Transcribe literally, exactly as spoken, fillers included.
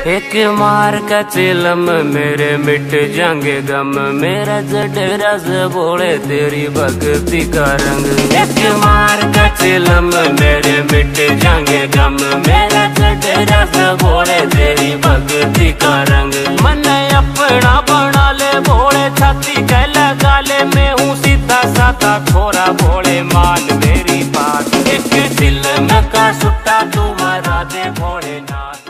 एक मार का चिलम मेरे मिट जाएंगे गम, मेरा जडेरा से बोले तेरी भक्ति का रंग। एक मार का चिलम मेरे मिट जाएंगे गम, मेरा जडेरा से बोले तेरी भक्ति का रंग। मन अपना बना ले भोले, छाती कह लगा ले, मैं हूँ सीधा साधा छोरा भोले, मान मेरी बात। एक दिल में का सुट्टा तू मरा दे भोलेनाथ।